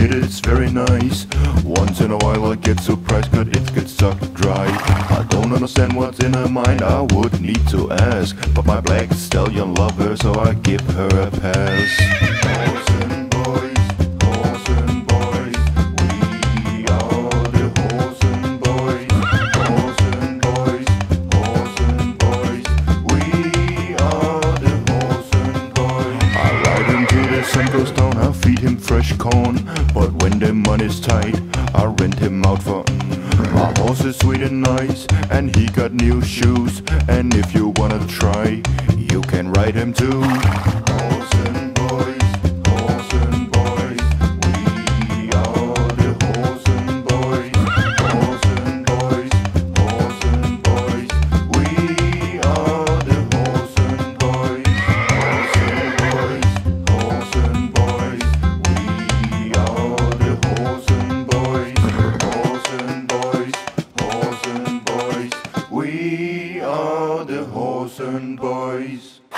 admit it's very nice. Once in a while I get surprised, cause it gets sucked dry. I don't understand what's in her mind, I would need to ask. But my black stallion love her, so I give her a pass. Horsenbajs, Horsenbajs, we are the Horsenbajs. Horsenbajs, Horsenbajs, we are the Horsenbajs. I ride him till the sun goes down, I feed him fresh corn. But when the money's tight, I rent him out for. My horse is sweet and nice, and he got new shoes. And if you wanna try, you can ride him too. Horsenbajs, Horsenbajs, we are the Horsenbajs. Horsenbajs, Horsenbajs, we are the Horsenbajs. Horsenbajs, Horsenbajs, we are the Horsenbajs. Horsenbajs, Horsenbajs, we are the Horsenbajs.